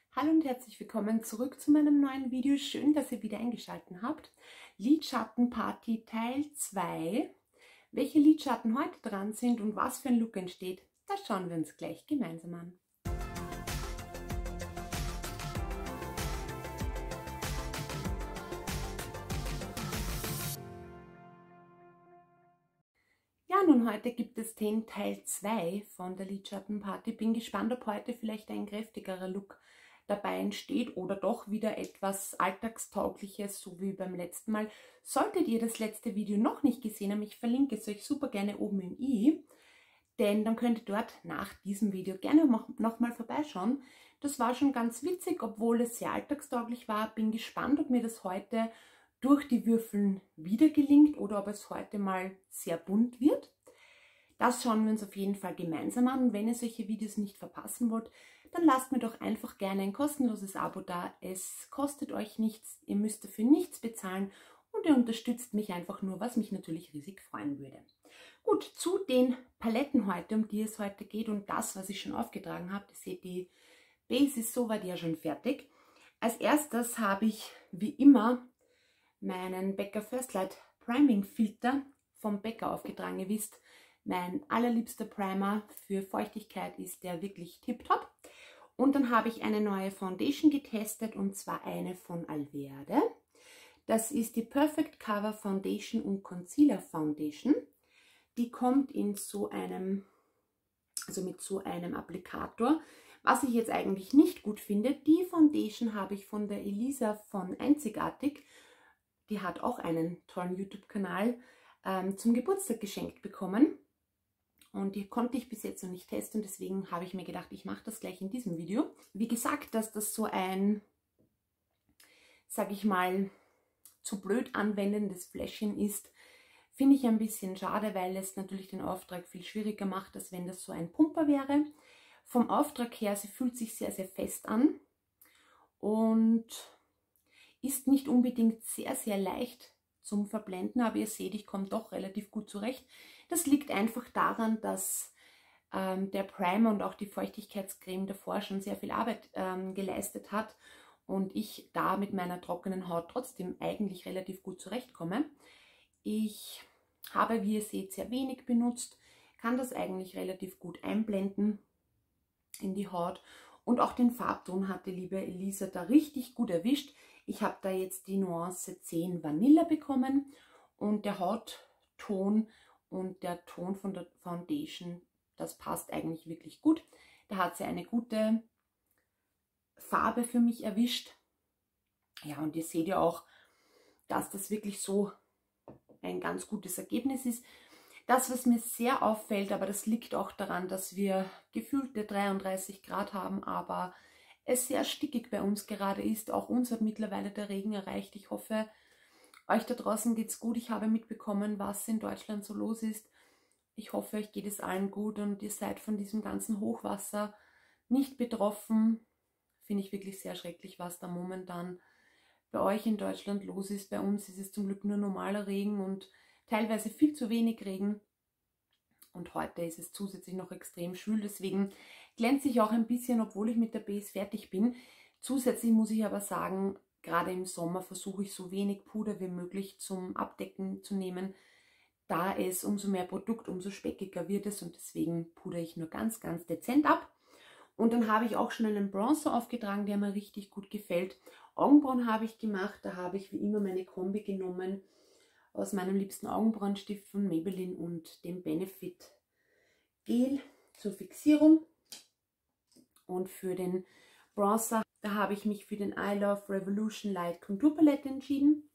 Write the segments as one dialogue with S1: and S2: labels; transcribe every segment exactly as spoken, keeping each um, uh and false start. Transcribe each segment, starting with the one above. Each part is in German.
S1: Hallo und herzlich willkommen zurück zu meinem neuen Video. Schön, dass ihr wieder eingeschaltet habt. Lidschattenparty Teil zwei. Welche Lidschatten heute dran sind und was für ein Look entsteht, das schauen wir uns gleich gemeinsam an. Ja, nun heute gibt es den Teil zwei von der Lidschattenparty. Bin gespannt, ob heute vielleicht ein kräftigerer Look dabei entsteht oder doch wieder etwas Alltagstaugliches, so wie beim letzten Mal. Solltet ihr das letzte Video noch nicht gesehen haben, ich verlinke es euch super gerne oben im i, denn dann könnt ihr dort nach diesem Video gerne nochmal vorbeischauen. Das war schon ganz witzig, obwohl es sehr alltagstauglich war. Bin gespannt, ob mir das heute durch die Würfeln wieder gelingt oder ob es heute mal sehr bunt wird. Das schauen wir uns auf jeden Fall gemeinsam an. Und wenn ihr solche Videos nicht verpassen wollt, dann lasst mir doch einfach gerne ein kostenloses Abo da. Es kostet euch nichts, ihr müsst dafür nichts bezahlen und ihr unterstützt mich einfach nur, was mich natürlich riesig freuen würde. Gut, zu den Paletten heute, um die es heute geht und das, was ich schon aufgetragen habe. Ihr seht, die Base ist soweit ja schon fertig. Als erstes habe ich wie immer meinen Becca First Light Priming Filter vom Becca aufgetragen. Ihr wisst, mein allerliebster Primer für Feuchtigkeit ist der wirklich tipptopp. Und dann habe ich eine neue Foundation getestet und zwar eine von Alverde. Das ist die Perfect Cover Foundation und Concealer Foundation. Die kommt in so einem, also mit so einem Applikator. Was ich jetzt eigentlich nicht gut finde, die Foundation habe ich von der Elisa von Einzigartig. Die hat auch einen tollen YouTube-Kanal ähm, zum Geburtstag geschenkt bekommen. Und die konnte ich bis jetzt noch nicht testen, deswegen habe ich mir gedacht, ich mache das gleich in diesem Video. Wie gesagt, dass das so ein, sage ich mal, zu blöd anwendendes Fläschchen ist, finde ich ein bisschen schade, weil es natürlich den Auftrag viel schwieriger macht, als wenn das so ein Pumper wäre. Vom Auftrag her, sie fühlt sich sehr, sehr fest an und ist nicht unbedingt sehr, sehr leicht zum Verblenden, aber ihr seht, ich komme doch relativ gut zurecht. Das liegt einfach daran, dass ähm, der Primer und auch die Feuchtigkeitscreme davor schon sehr viel Arbeit ähm, geleistet hat und ich da mit meiner trockenen Haut trotzdem eigentlich relativ gut zurechtkomme. Ich habe, wie ihr seht, sehr wenig benutzt, kann das eigentlich relativ gut einblenden in die Haut und auch den Farbton hat die liebe Elisa da richtig gut erwischt. Ich habe da jetzt die Nuance zehn Vanilla bekommen und der Hautton und der Ton von der Foundation, das passt eigentlich wirklich gut. Da hat sie eine gute Farbe für mich erwischt. Ja, und ihr seht ja auch, dass das wirklich so ein ganz gutes Ergebnis ist. Das, was mir sehr auffällt, aber das liegt auch daran, dass wir gefühlte dreiunddreißig Grad haben, aber es sehr stickig bei uns gerade ist. Auch uns hat mittlerweile der Regen erreicht. Ich hoffe, euch da draußen geht's gut. Ich habe mitbekommen, was in Deutschland so los ist. Ich hoffe, euch geht es allen gut und ihr seid von diesem ganzen Hochwasser nicht betroffen. Finde ich wirklich sehr schrecklich, was da momentan bei euch in Deutschland los ist. Bei uns ist es zum Glück nur normaler Regen und teilweise viel zu wenig Regen. Und heute ist es zusätzlich noch extrem schwül, deswegen glänze ich auch ein bisschen, obwohl ich mit der Base fertig bin. Zusätzlich muss ich aber sagen, gerade im Sommer versuche ich so wenig Puder wie möglich zum Abdecken zu nehmen, da es umso mehr Produkt, umso speckiger wird es und deswegen pudere ich nur ganz, ganz dezent ab. Und dann habe ich auch schon einen Bronzer aufgetragen, der mir richtig gut gefällt. Augenbrauen habe ich gemacht, da habe ich wie immer meine Kombi genommen aus meinem liebsten Augenbrauenstift von Maybelline und dem Benefit Gel zur Fixierung. Und für den Bronzer, da habe ich mich für den I Love Revolution Light Contour Palette entschieden.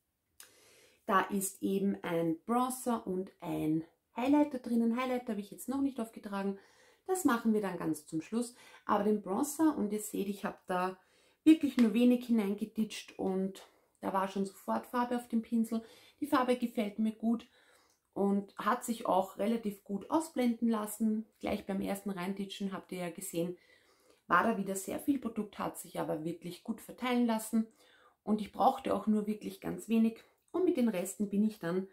S1: Da ist eben ein Bronzer und ein Highlighter drinnen. Highlighter habe ich jetzt noch nicht aufgetragen. Das machen wir dann ganz zum Schluss. Aber den Bronzer, und ihr seht, ich habe da wirklich nur wenig hineingeditscht und da war schon sofort Farbe auf dem Pinsel. Die Farbe gefällt mir gut und hat sich auch relativ gut ausblenden lassen. Gleich beim ersten Reinditschen habt ihr ja gesehen, war da wieder sehr viel Produkt, hat sich aber wirklich gut verteilen lassen. Und ich brauchte auch nur wirklich ganz wenig. Und mit den Resten bin ich dann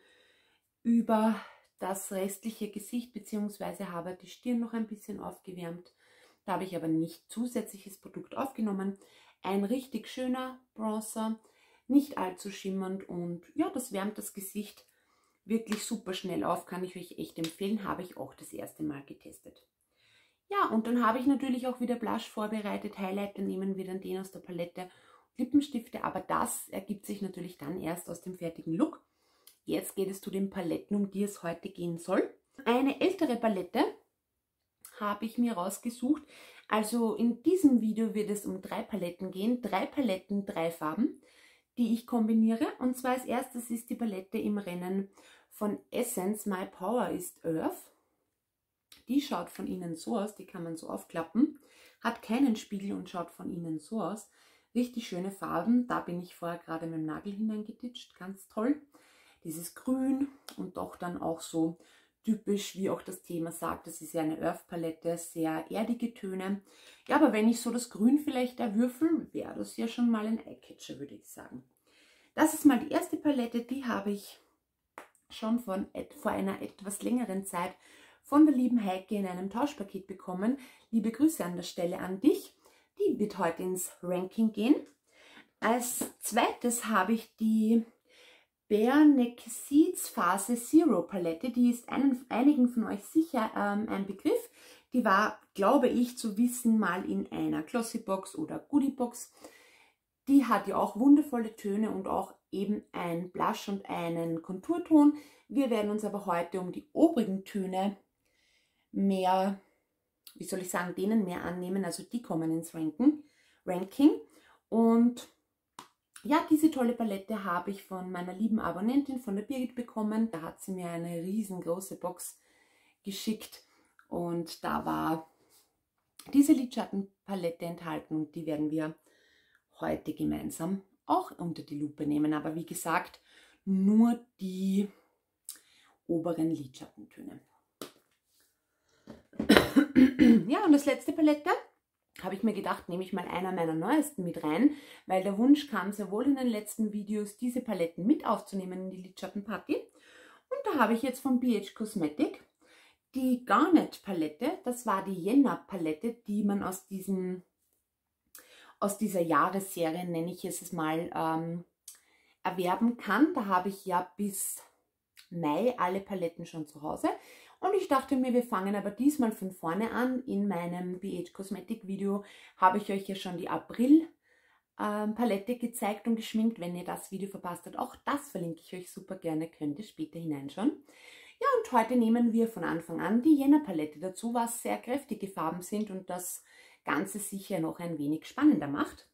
S1: über das restliche Gesicht bzw. habe die Stirn noch ein bisschen aufgewärmt. Da habe ich aber nicht zusätzliches Produkt aufgenommen. Ein richtig schöner Bronzer, nicht allzu schimmernd und ja, das wärmt das Gesicht wirklich super schnell auf. Kann ich euch echt empfehlen, habe ich auch das erste Mal getestet. Ja, und dann habe ich natürlich auch wieder Blush vorbereitet. Highlighter nehmen wir dann den aus der Palette. Lippenstifte, aber das ergibt sich natürlich dann erst aus dem fertigen Look. Jetzt geht es zu den Paletten, um die es heute gehen soll. Eine ältere Palette habe ich mir rausgesucht. Also in diesem Video wird es um drei Paletten gehen. Drei Paletten, drei Farben, die ich kombiniere. Und zwar als erstes ist die Palette im Rennen von Essence My Power is Earth. Die schaut von innen so aus, die kann man so aufklappen. Hat keinen Spiegel und schaut von innen so aus. Richtig schöne Farben. Da bin ich vorher gerade mit dem Nagel hineingeditscht. Ganz toll. Dieses Grün und doch dann auch so typisch, wie auch das Thema sagt. Das ist ja eine Earth-Palette, sehr erdige Töne. Ja, aber wenn ich so das Grün vielleicht erwürfel, wäre das ja schon mal ein Eyecatcher, würde ich sagen. Das ist mal die erste Palette, die habe ich schon von, vor einer etwas längeren Zeit von der lieben Heike in einem Tauschpaket bekommen. Liebe Grüße an der Stelle an dich. Die wird heute ins Ranking gehen. Als zweites habe ich die Bare Naked Seeds Phase Zero Palette. Die ist einen, einigen von euch sicher ähm, ein Begriff. Die war, glaube ich, zu wissen, mal in einer Glossybox oder Goodiebox. Die hat ja auch wundervolle Töne und auch eben ein Blush und einen Konturton. Wir werden uns aber heute um die obrigen Töne mehr, wie soll ich sagen, denen mehr annehmen. Also die kommen ins Ranking. Ranking. Und ja, diese tolle Palette habe ich von meiner lieben Abonnentin, von der Birgit, bekommen. Da hat sie mir eine riesengroße Box geschickt und da war diese Lidschattenpalette enthalten und die werden wir heute gemeinsam auch unter die Lupe nehmen. Aber wie gesagt, nur die oberen Lidschattentöne. Ja, und das letzte Palette habe ich mir gedacht, nehme ich mal einer meiner neuesten mit rein, weil der Wunsch kam sehr wohl in den letzten Videos, diese Paletten mit aufzunehmen in die Lidschattenparty. Und da habe ich jetzt von B H Cosmetic die Garnet Palette. Das war die Jänner Palette, die man aus diesem, aus dieser Jahresserie, nenne ich es mal, ähm, erwerben kann. Da habe ich ja bis Mai alle Paletten schon zu Hause. Und ich dachte mir, wir fangen aber diesmal von vorne an. In meinem B H Cosmetic Video habe ich euch ja schon die April ähm, Palette gezeigt und geschminkt. Wenn ihr das Video verpasst habt, auch das verlinke ich euch super gerne, könnt ihr später hineinschauen. Ja, und heute nehmen wir von Anfang an die Jänner Palette dazu, was sehr kräftige Farben sind und das Ganze sicher noch ein wenig spannender macht.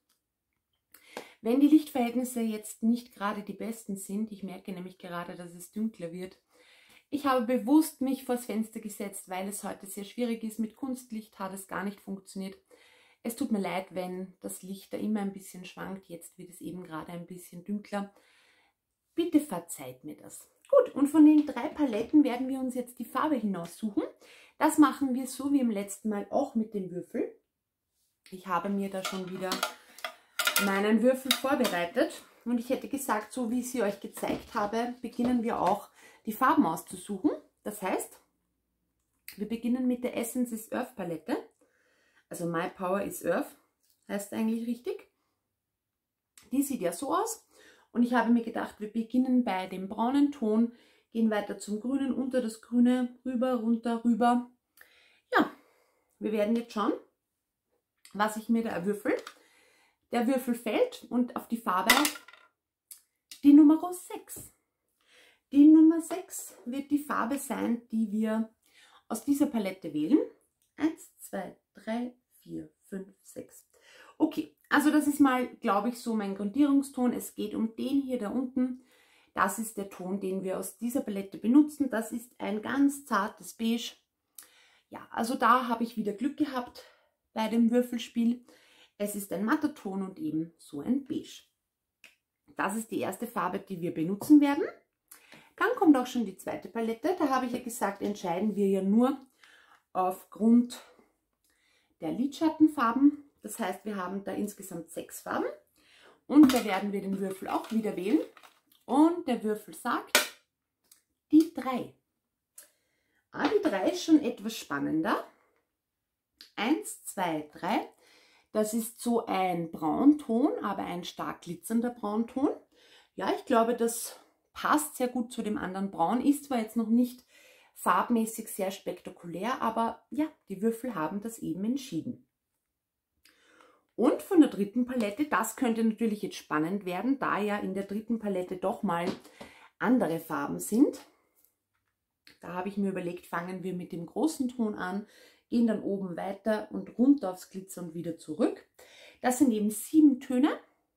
S1: Wenn die Lichtverhältnisse jetzt nicht gerade die besten sind, ich merke nämlich gerade, dass es dunkler wird. Ich habe bewusst mich vors Fenster gesetzt, weil es heute sehr schwierig ist. Mit Kunstlicht hat es gar nicht funktioniert. Es tut mir leid, wenn das Licht da immer ein bisschen schwankt. Jetzt wird es eben gerade ein bisschen dunkler. Bitte verzeiht mir das. Gut, und von den drei Paletten werden wir uns jetzt die Farbe hinaussuchen. Das machen wir so wie im letzten Mal auch mit dem Würfel. Ich habe mir da schon wieder meinen Würfel vorbereitet. Und ich hätte gesagt, so wie ich sie euch gezeigt habe, beginnen wir auch die Farben auszusuchen. Das heißt, wir beginnen mit der Essence is Earth Palette. Also My Power is Earth heißt eigentlich richtig. Die sieht ja so aus. Und ich habe mir gedacht, wir beginnen bei dem braunen Ton, gehen weiter zum Grünen, unter das Grüne, rüber, runter, rüber. Ja, wir werden jetzt schauen, was ich mir da erwürfel. Der Würfel fällt und auf die Farbe die Nummer sechs. Die Nummer sechs wird die Farbe sein, die wir aus dieser Palette wählen. eins, zwei, drei, vier, fünf, sechs. Okay, also das ist mal, glaube ich, so mein Grundierungston. Es geht um den hier da unten. Das ist der Ton, den wir aus dieser Palette benutzen. Das ist ein ganz zartes Beige. Ja, also da habe ich wieder Glück gehabt bei dem Würfelspiel. Es ist ein matter Ton und eben so ein Beige. Das ist die erste Farbe, die wir benutzen werden. Dann kommt auch schon die zweite Palette. Da habe ich ja gesagt, entscheiden wir ja nur aufgrund der Lidschattenfarben. Das heißt, wir haben da insgesamt sechs Farben. Und da werden wir den Würfel auch wieder wählen. Und der Würfel sagt die drei. Ah, die drei ist schon etwas spannender. eins, zwei, drei. Das ist so ein Braunton, aber ein stark glitzernder Braunton. Ja, ich glaube, das passt sehr gut zu dem anderen Braun. Ist zwar jetzt noch nicht farbmäßig sehr spektakulär, aber ja, die Würfel haben das eben entschieden. Und von der dritten Palette, das könnte natürlich jetzt spannend werden, da ja in der dritten Palette doch mal andere Farben sind. Da habe ich mir überlegt, fangen wir mit dem großen Ton an, gehen dann oben weiter und runter aufs Glitzer und wieder zurück. Das sind eben sieben Töne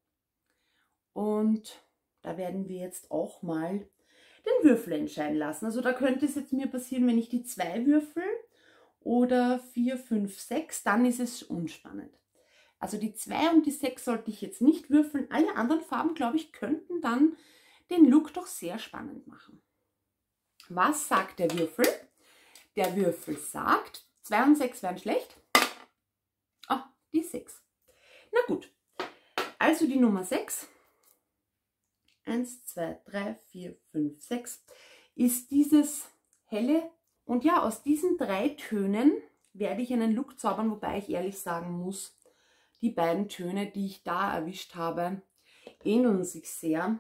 S1: und da werden wir jetzt auch mal den Würfel entscheiden lassen. Also da könnte es jetzt mir passieren, wenn ich die zwei würfel oder vier, fünf, sechs, dann ist es unspannend. Also die zwei und die sechs sollte ich jetzt nicht würfeln. Alle anderen Farben, glaube ich, könnten dann den Look doch sehr spannend machen. Was sagt der Würfel? Der Würfel sagt, zwei und sechs wären schlecht. Ah, die sechs. Na gut, also die Nummer sechs, eins, zwei, drei, vier, fünf, sechs, ist dieses helle. Und ja, aus diesen drei Tönen werde ich einen Look zaubern, wobei ich ehrlich sagen muss, die beiden Töne, die ich da erwischt habe, ähneln sich sehr.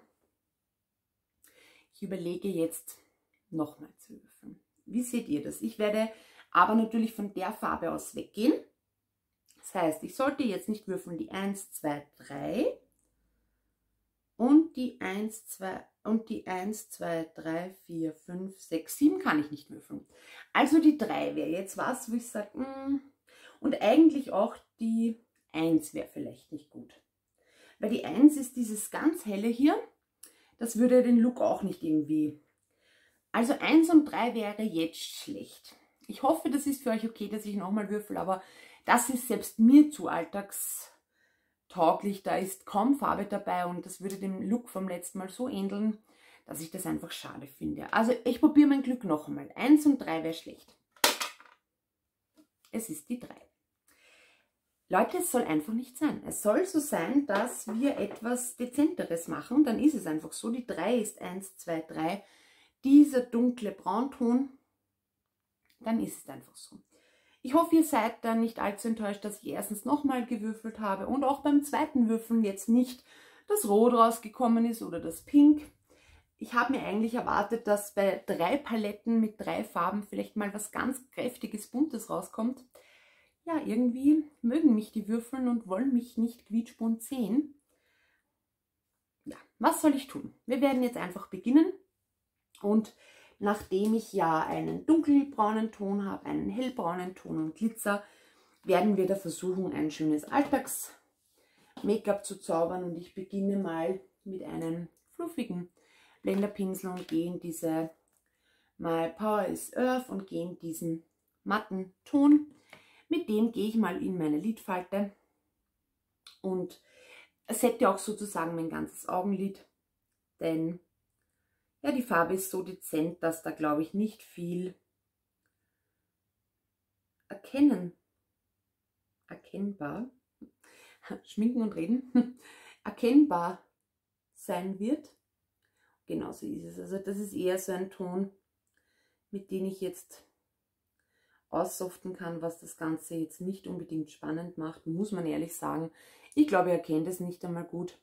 S1: Ich überlege jetzt nochmal zu würfeln. Wie seht ihr das? Ich werde aber natürlich von der Farbe aus weggehen. Das heißt, ich sollte jetzt nicht würfeln die eins, zwei, drei und die eins, zwei und die eins, zwei, drei, vier, fünf, sechs, sieben kann ich nicht würfeln. Also die drei wäre jetzt was, wo ich sage, mm, und eigentlich auch die eins wäre vielleicht nicht gut. Weil die eins ist dieses ganz helle hier, das würde den Look auch nicht irgendwie. Also eins und drei wäre jetzt schlecht. Ich hoffe, das ist für euch okay, dass ich nochmal würfel, aber das ist selbst mir zu alltagstauglich. Da ist kaum Farbe dabei und das würde dem Look vom letzten Mal so ähneln, dass ich das einfach schade finde. Also ich probiere mein Glück noch einmal. eins und drei wäre schlecht. Es ist die drei. Leute, es soll einfach nicht sein. Es soll so sein, dass wir etwas Dezenteres machen. Dann ist es einfach so. Die drei ist eins, zwei, drei. Dieser dunkle Braunton, dann ist es einfach so. Ich hoffe, ihr seid dann nicht allzu enttäuscht, dass ich erstens nochmal gewürfelt habe und auch beim zweiten Würfeln jetzt nicht das Rot rausgekommen ist oder das Pink. Ich habe mir eigentlich erwartet, dass bei drei Paletten mit drei Farben vielleicht mal was ganz kräftiges, buntes rauskommt. Ja, irgendwie mögen mich die Würfeln und wollen mich nicht quietschbunt sehen. Ja, was soll ich tun? Wir werden jetzt einfach beginnen. Und nachdem ich ja einen dunkelbraunen Ton habe, einen hellbraunen Ton und Glitzer, werden wir da versuchen, ein schönes Alltags-Make-up zu zaubern. Und ich beginne mal mit einem fluffigen Blenderpinsel und gehe in diese My Power is Earth und gehe in diesen matten Ton. Mit dem gehe ich mal in meine Lidfalte und sette auch sozusagen mein ganzes Augenlid, denn ja, die Farbe ist so dezent, dass da, glaube ich, nicht viel erkennen, erkennbar, schminken und reden, erkennbar sein wird. Genauso ist es. Also das ist eher so ein Ton, mit dem ich jetzt aussoften kann, was das Ganze jetzt nicht unbedingt spannend macht, muss man ehrlich sagen. Ich glaube, ihr kennt es nicht einmal gut.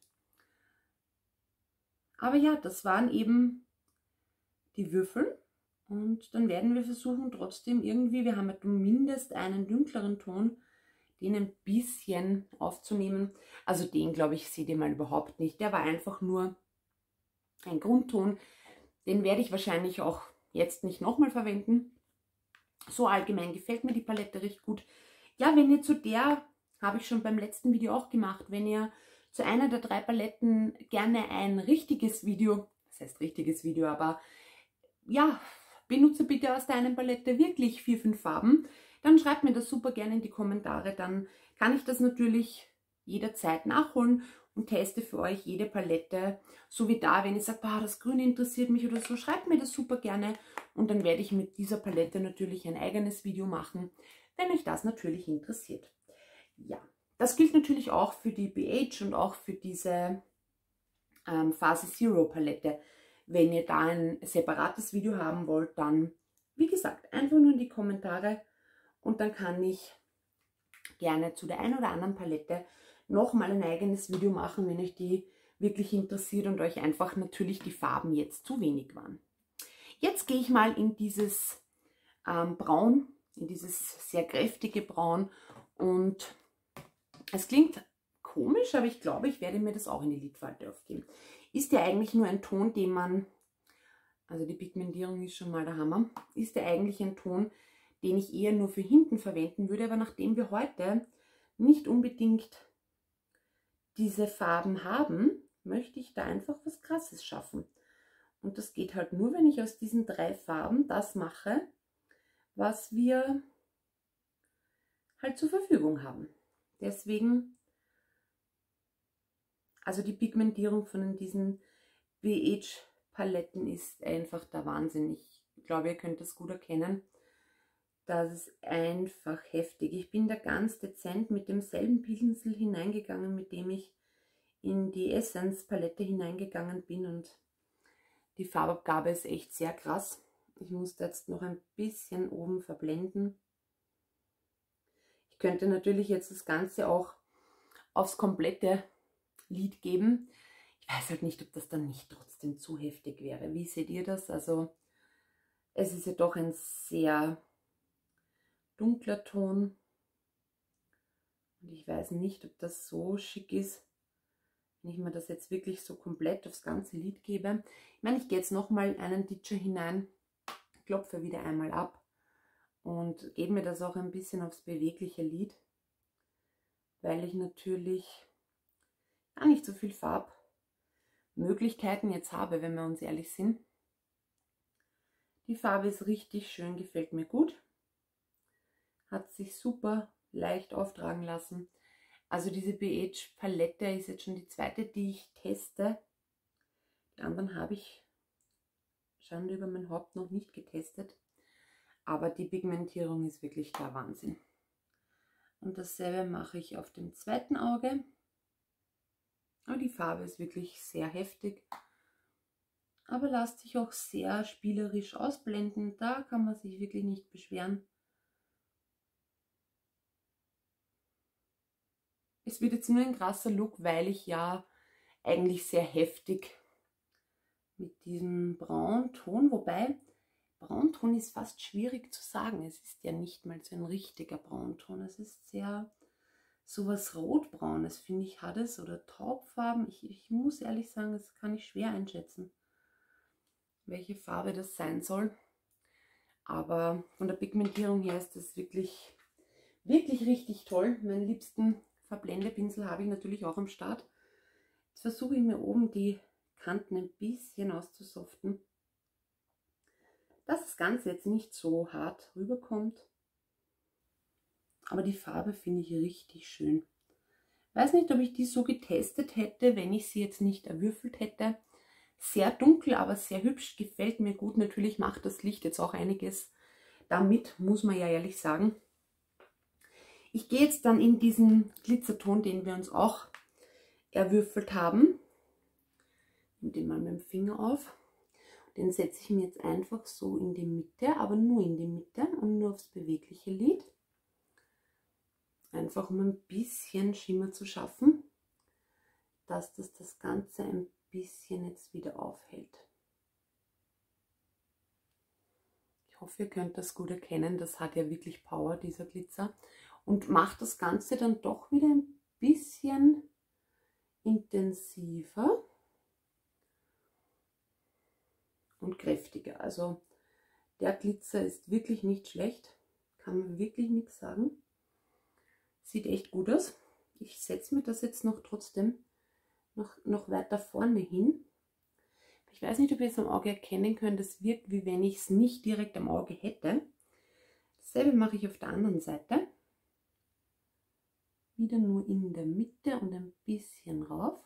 S1: Aber ja, das waren eben die Würfel und dann werden wir versuchen trotzdem irgendwie, wir haben ja zumindest einen dunkleren Ton, den ein bisschen aufzunehmen. Also den, glaube ich, seht ihr mal überhaupt nicht. Der war einfach nur ein Grundton. Den werde ich wahrscheinlich auch jetzt nicht nochmal verwenden. So allgemein gefällt mir die Palette recht gut. Ja, wenn ihr zu der, habe ich schon beim letzten Video auch gemacht, wenn ihr zu einer der drei Paletten gerne ein richtiges Video, das heißt richtiges Video, aber ja, benutze bitte aus deiner Palette wirklich vier, fünf Farben, dann schreibt mir das super gerne in die Kommentare. Dann kann ich das natürlich jederzeit nachholen und teste für euch jede Palette. So wie da, wenn ihr sagt, boah, das Grün interessiert mich oder so, schreibt mir das super gerne. Und dann werde ich mit dieser Palette natürlich ein eigenes Video machen, wenn euch das natürlich interessiert. Ja, das gilt natürlich auch für die B H und auch für diese ähm, Phase Zero Palette. Wenn ihr da ein separates Video haben wollt, dann, wie gesagt, einfach nur in die Kommentare und dann kann ich gerne zu der einen oder anderen Palette nochmal ein eigenes Video machen, wenn euch die wirklich interessiert und euch einfach natürlich die Farben jetzt zu wenig waren. Jetzt gehe ich mal in dieses ähm, Braun, in dieses sehr kräftige Braun, und es klingt komisch, aber ich glaube, ich werde mir das auch in die Lidfalte aufgeben. Ist ja eigentlich nur ein Ton, den man, also die Pigmentierung ist schon mal der Hammer, ist ja eigentlich ein Ton, den ich eher nur für hinten verwenden würde, aber nachdem wir heute nicht unbedingt diese Farben haben, möchte ich da einfach was Krasses schaffen. Und das geht halt nur, wenn ich aus diesen drei Farben das mache, was wir halt zur Verfügung haben. Deswegen, also die Pigmentierung von diesen Beige-Paletten ist einfach der Wahnsinn. Ich glaube, ihr könnt das gut erkennen. Das ist einfach heftig. Ich bin da ganz dezent mit demselben Pinsel hineingegangen, mit dem ich in die Essence-Palette hineingegangen bin, und die Farbabgabe ist echt sehr krass. Ich musste jetzt noch ein bisschen oben verblenden. Ich könnte natürlich jetzt das Ganze auch aufs komplette Lid geben. Ich weiß halt nicht, ob das dann nicht trotzdem zu heftig wäre. Wie seht ihr das? Also es ist ja doch ein sehr dunkler Ton. Und ich weiß nicht, ob das so schick ist, wenn ich mir das jetzt wirklich so komplett aufs ganze Lid gebe. Ich meine, ich gehe jetzt nochmal einen Ditcher hinein, klopfe wieder einmal ab und gebe mir das auch ein bisschen aufs bewegliche Lid, weil ich natürlich gar nicht so viel Farbmöglichkeiten jetzt habe, wenn wir uns ehrlich sind. Die Farbe ist richtig schön, gefällt mir gut. Hat sich super leicht auftragen lassen. Also diese Beige Palette ist jetzt schon die zweite, die ich teste. Die anderen habe ich Schande über mein Haupt noch nicht getestet. Aber die Pigmentierung ist wirklich der Wahnsinn. Und dasselbe mache ich auf dem zweiten Auge. Aber die Farbe ist wirklich sehr heftig. Aber lässt sich auch sehr spielerisch ausblenden. Da kann man sich wirklich nicht beschweren. Es wird jetzt nur ein krasser Look, weil ich ja eigentlich sehr heftig mit diesem Braunton, wobei Braunton ist fast schwierig zu sagen. Es ist ja nicht mal so ein richtiger Braunton. Es ist sehr sowas Rotbraunes, finde ich, hat es, oder Taubfarben. Ich, ich muss ehrlich sagen, das kann ich schwer einschätzen, welche Farbe das sein soll. Aber von der Pigmentierung her ist das wirklich, wirklich richtig toll. Meinen liebsten Verblendepinsel habe ich natürlich auch am Start. Jetzt versuche ich mir oben die Kanten ein bisschen auszusoften, dass das Ganze jetzt nicht so hart rüberkommt. Aber die Farbe finde ich richtig schön. Weiß nicht, ob ich die so getestet hätte, wenn ich sie jetzt nicht erwürfelt hätte. Sehr dunkel, aber sehr hübsch, gefällt mir gut. Natürlich macht das Licht jetzt auch einiges damit, muss man ja ehrlich sagen. Ich gehe jetzt dann in diesen Glitzerton, den wir uns auch erwürfelt haben. Nehme den mal mit dem Finger auf. Den setze ich mir jetzt einfach so in die Mitte, aber nur in die Mitte und nur aufs bewegliche Lid. Einfach um ein bisschen Schimmer zu schaffen, dass das das Ganze ein bisschen jetzt wieder aufhält. Ich hoffe, ihr könnt das gut erkennen. Das hat ja wirklich Power, dieser Glitzer. Und macht das Ganze dann doch wieder ein bisschen intensiver und kräftiger. Also der Glitzer ist wirklich nicht schlecht. Kann man wirklich nichts sagen. Sieht echt gut aus. Ich setze mir das jetzt noch trotzdem noch, noch weiter vorne hin. Ich weiß nicht, ob ihr es am Auge erkennen könnt. Es wirkt, wie wenn ich es nicht direkt am Auge hätte. Dasselbe mache ich auf der anderen Seite. Wieder nur in der Mitte und ein bisschen rauf.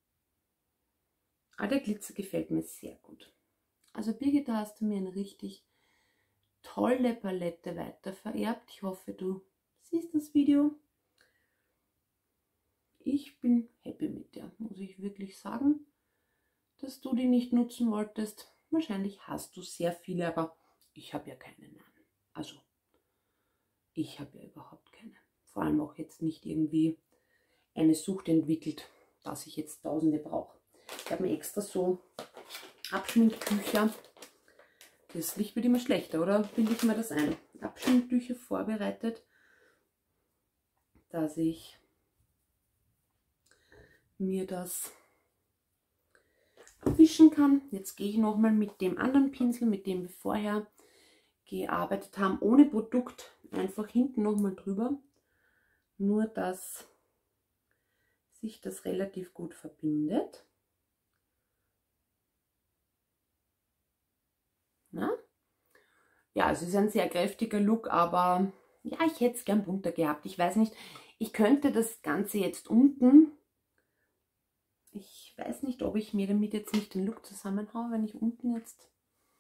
S1: Aber der Glitzer gefällt mir sehr gut. Also Birgit, da hast du mir eine richtig tolle Palette weiter vererbt. Ich hoffe, du siehst das Video. Ich bin happy mit der, muss ich wirklich sagen, dass du die nicht nutzen wolltest. Wahrscheinlich hast du sehr viele, aber ich habe ja keine. Also ich habe ja überhaupt keine. vor allem auch jetzt nicht irgendwie eine Sucht entwickelt, dass ich jetzt Tausende brauche. Ich habe mir extra so Abschminktücher, das Licht wird immer schlechter, oder bilde ich mir das ein? Abschminktücher vorbereitet, dass ich mir das abwischen kann. Jetzt gehe ich nochmal mit dem anderen Pinsel, mit dem wir vorher gearbeitet haben, ohne Produkt, einfach hinten nochmal drüber. Nur, dass sich das relativ gut verbindet. Na? Ja, es ist ein sehr kräftiger Look, aber ja, ich hätte es gern bunter gehabt. Ich weiß nicht, ich könnte das Ganze jetzt unten, ich weiß nicht, ob ich mir damit jetzt nicht den Look zusammenhaue, wenn ich unten jetzt,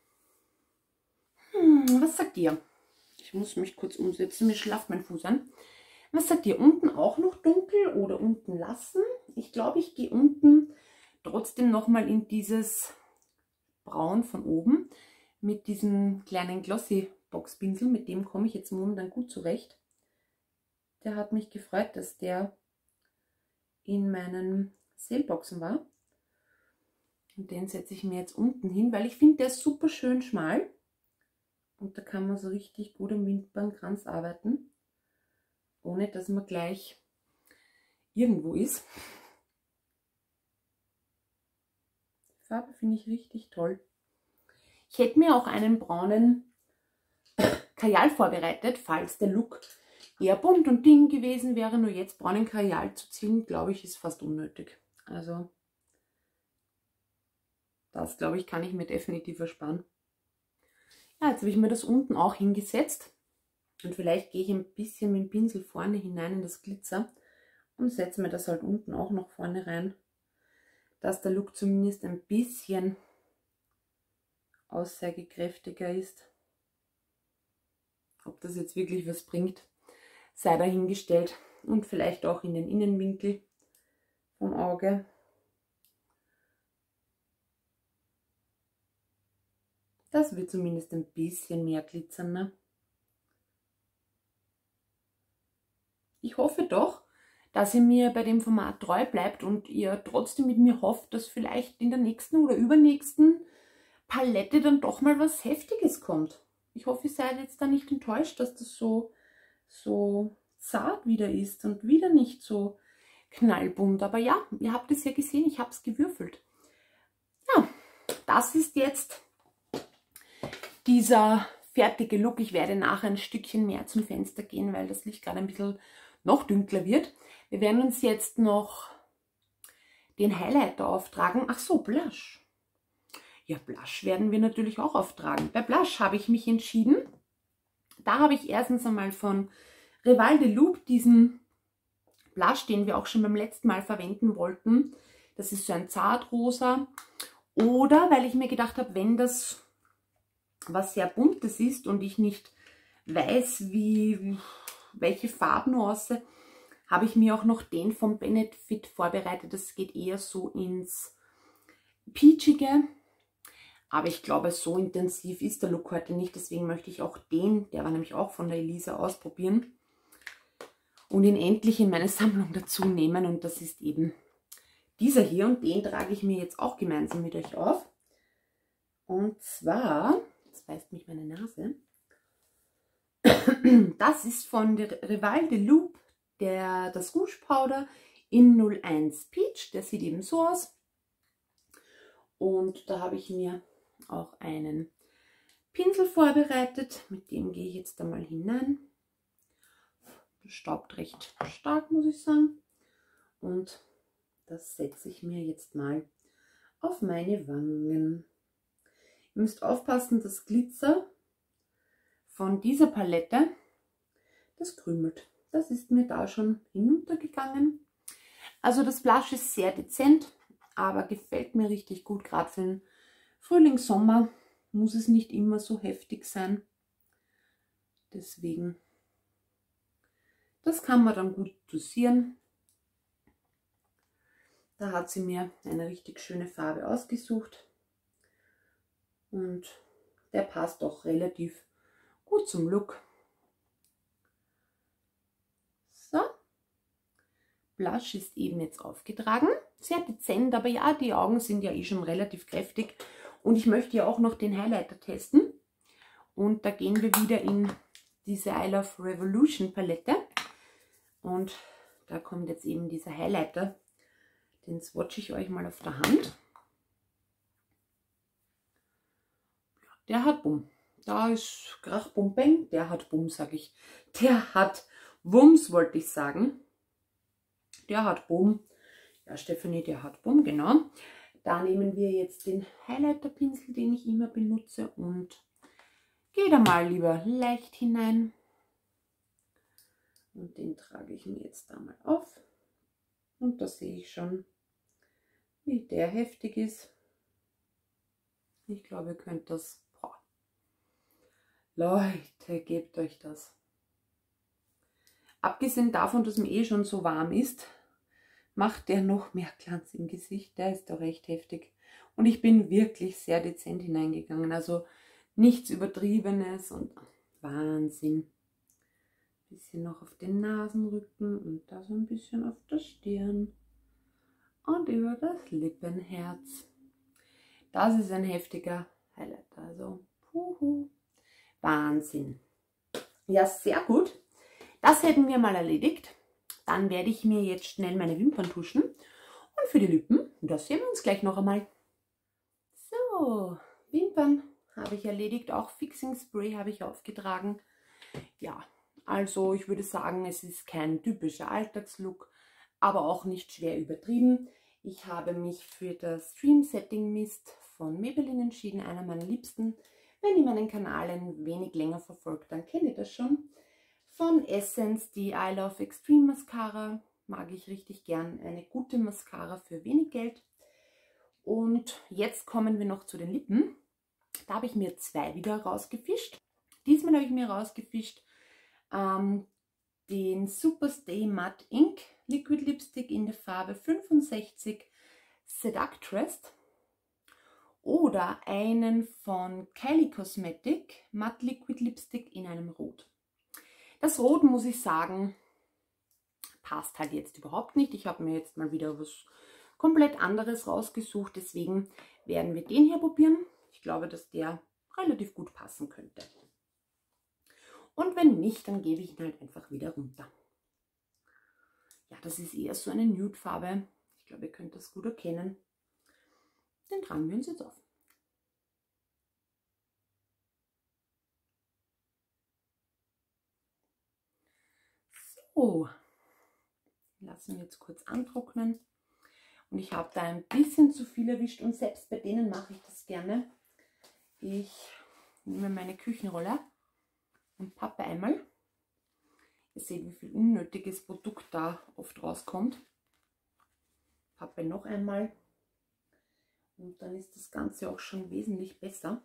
S1: hm, was sagt ihr? Ich muss mich kurz umsetzen, mir schlaft mein Fuß an. Was sagt ihr, unten auch noch dunkel oder unten lassen? Ich glaube, ich gehe unten trotzdem nochmal in dieses Braun von oben mit diesem kleinen Glossy Boxpinsel. Mit dem komme ich jetzt momentan gut zurecht. Der hat mich gefreut, dass der in meinen Sale-Boxen war. Und den setze ich mir jetzt unten hin, weil ich finde, der ist super schön schmal. Und da kann man so richtig gut am Wimpernkranz arbeiten, ohne dass man gleich irgendwo ist. Die Farbe finde ich richtig toll. Ich hätte mir auch einen braunen Kajal vorbereitet, falls der Look eher bunt und ding gewesen wäre. Nur jetzt braunen Kajal zu ziehen, glaube ich, ist fast unnötig. Also das, glaube ich, kann ich mir definitiv ersparen. Ja, jetzt habe ich mir das unten auch hingesetzt. Und vielleicht gehe ich ein bisschen mit dem Pinsel vorne hinein in das Glitzer und setze mir das halt unten auch noch vorne rein, dass der Look zumindest ein bisschen aussagekräftiger ist. Ob das jetzt wirklich was bringt, sei dahingestellt. Und vielleicht auch in den Innenwinkel vom Auge. Das wird zumindest ein bisschen mehr glitzern, ne? Ich hoffe doch, dass ihr mir bei dem Format treu bleibt und ihr trotzdem mit mir hofft, dass vielleicht in der nächsten oder übernächsten Palette dann doch mal was Heftiges kommt. Ich hoffe, ihr seid jetzt da nicht enttäuscht, dass das so, so zart wieder ist und wieder nicht so knallbunt. Aber ja, ihr habt es ja gesehen, ich habe es gewürfelt. Ja, das ist jetzt dieser fertige Look. Ich werde nachher ein Stückchen mehr zum Fenster gehen, weil das Licht gerade ein bisschen noch dunkler wird. Wir werden uns jetzt noch den Highlighter auftragen. Ach so, Blush. Ja, Blush werden wir natürlich auch auftragen. Bei Blush habe ich mich entschieden. Da habe ich erstens einmal von Rival de Loop diesen Blush, den wir auch schon beim letzten Mal verwenden wollten. Das ist so ein Zartrosa. Oder weil ich mir gedacht habe, wenn das was sehr Buntes ist und ich nicht weiß, wie, welche Farbnuance, habe ich mir auch noch den vom Benefit vorbereitet. Das geht eher so ins Peachige. Aber ich glaube, so intensiv ist der Look heute nicht. Deswegen möchte ich auch den, der war nämlich auch von der Elisa, ausprobieren. Und ihn endlich in meine Sammlung dazu nehmen. Und das ist eben dieser hier. Und den trage ich mir jetzt auch gemeinsam mit euch auf. Und zwar, jetzt beißt mich meine Nase. Das ist von der Rival de Loop, der, das Rouge Powder in null eins Peach. Der sieht eben so aus. Und da habe ich mir auch einen Pinsel vorbereitet. Mit dem gehe ich jetzt einmal hinein. Das staubt recht stark, muss ich sagen. Und das setze ich mir jetzt mal auf meine Wangen. Ihr müsst aufpassen, das Glitzer von dieser Palette, das krümelt. Das ist mir da schon hinuntergegangen. Also das Blush ist sehr dezent, aber gefällt mir richtig gut. Gerade für den Frühling, Sommer muss es nicht immer so heftig sein. Deswegen, das kann man dann gut dosieren. Da hat sie mir eine richtig schöne Farbe ausgesucht. Und der passt auch relativ gut zum Look. So, Blush ist eben jetzt aufgetragen. Sehr dezent, aber ja, die Augen sind ja eh schon relativ kräftig. Und ich möchte ja auch noch den Highlighter testen. Und da gehen wir wieder in diese I Love Revolution Palette. Und da kommt jetzt eben dieser Highlighter. Den swatche ich euch mal auf der Hand. Der hat Bumm. Da ist Krach, Bum, Bang. Der hat Bumm, sage ich. Der hat Wumms, wollte ich sagen. Der hat Bumm. Ja, Stefanie, der hat Bumm, genau. Da nehmen wir jetzt den Highlighter-Pinsel, den ich immer benutze, und gehe da mal lieber leicht hinein. Und den trage ich mir jetzt da mal auf. Und da sehe ich schon, wie der heftig ist. Ich glaube, ihr könnt das... Boah. Leute, gebt euch das. Abgesehen davon, dass mir eh schon so warm ist, macht der noch mehr Glanz im Gesicht. Der ist doch recht heftig. Und ich bin wirklich sehr dezent hineingegangen. Also nichts Übertriebenes und Wahnsinn. Bisschen noch auf den Nasenrücken und da so ein bisschen auf der Stirn. Und über das Lippenherz. Das ist ein heftiger Highlighter. Also, puhu. Wahnsinn. Ja, sehr gut. Das hätten wir mal erledigt. Dann werde ich mir jetzt schnell meine Wimpern tuschen. Und für die Lippen, das sehen wir uns gleich noch einmal. So, Wimpern habe ich erledigt. Auch Fixing Spray habe ich aufgetragen. Ja, also ich würde sagen, es ist kein typischer Alltagslook, aber auch nicht schwer übertrieben. Ich habe mich für das Stream Setting Mist von Maybelline entschieden, einer meiner liebsten. Wenn ihr meinen Kanal ein wenig länger verfolgt, dann kennt ihr das schon. Von Essence die I Love Extreme Mascara, mag ich richtig gern. Eine gute Mascara für wenig Geld. Und jetzt kommen wir noch zu den Lippen. Da habe ich mir zwei wieder rausgefischt. Diesmal habe ich mir rausgefischt ähm, den Superstay Matte Ink Liquid Lipstick in der Farbe fünfundsechzig Seductress oder einen von Kylie Cosmetic Matte Liquid Lipstick in einem Rot. Das Rot, muss ich sagen, passt halt jetzt überhaupt nicht. Ich habe mir jetzt mal wieder was komplett anderes rausgesucht, deswegen werden wir den hier probieren. Ich glaube, dass der relativ gut passen könnte. Und wenn nicht, dann gebe ich ihn halt einfach wieder runter. Ja, das ist eher so eine Nude-Farbe. Ich glaube, ihr könnt das gut erkennen. Den tragen wir uns jetzt auf. So, lassen wir jetzt kurz antrocknen. Und ich habe da ein bisschen zu viel erwischt und selbst bei denen mache ich das gerne. Ich nehme meine Küchenrolle und pappe einmal. Ihr seht, wie viel unnötiges Produkt da oft rauskommt. Pappe noch einmal und dann ist das Ganze auch schon wesentlich besser.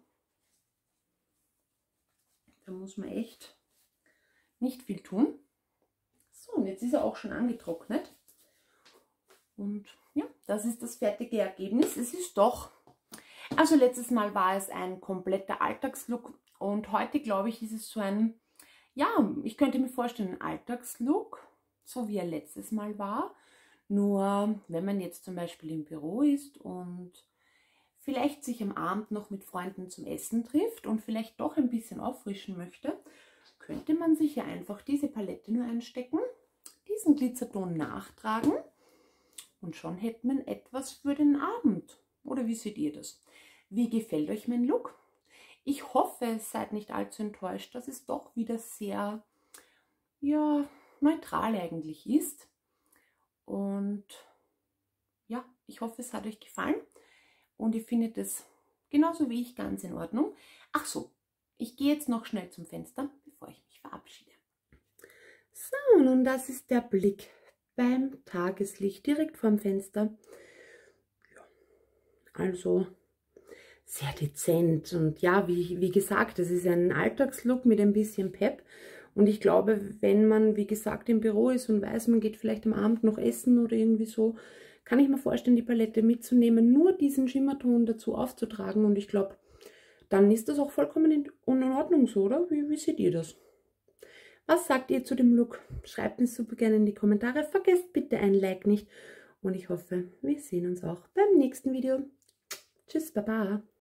S1: Da muss man echt nicht viel tun. So, und jetzt ist er auch schon angetrocknet. Und ja, das ist das fertige Ergebnis. Es ist doch, also letztes Mal war es ein kompletter Alltagslook und heute, glaube ich, ist es so ein, ja, ich könnte mir vorstellen, ein Alltagslook, so wie er letztes Mal war. Nur, wenn man jetzt zum Beispiel im Büro ist und vielleicht sich am Abend noch mit Freunden zum Essen trifft und vielleicht doch ein bisschen auffrischen möchte, könnte man sich ja einfach diese Palette nur einstecken, diesen Glitzerton nachtragen und schon hätte man etwas für den Abend. Oder wie seht ihr das? Wie gefällt euch mein Look? Ich hoffe, seid nicht allzu enttäuscht, dass es doch wieder sehr, ja, neutral eigentlich ist. Und ja, ich hoffe, es hat euch gefallen und ihr findet es genauso wie ich ganz in Ordnung. Ach so, ich gehe jetzt noch schnell zum Fenster, bevor ich mich verabschiede. So, nun das ist der Blick beim Tageslicht direkt vorm Fenster. Ja, also sehr dezent und ja, wie, wie gesagt, das ist ein Alltagslook mit ein bisschen Pep. Und ich glaube, wenn man, wie gesagt, im Büro ist und weiß, man geht vielleicht am Abend noch essen oder irgendwie so, kann ich mir vorstellen, die Palette mitzunehmen, nur diesen Schimmerton dazu aufzutragen. Und ich glaube, dann ist das auch vollkommen in, in Ordnung so, oder? Wie, wie seht ihr das? Was sagt ihr zu dem Look? Schreibt mir super gerne in die Kommentare. Vergesst bitte ein Like nicht. Und ich hoffe, wir sehen uns auch beim nächsten Video. Tschüss, Baba.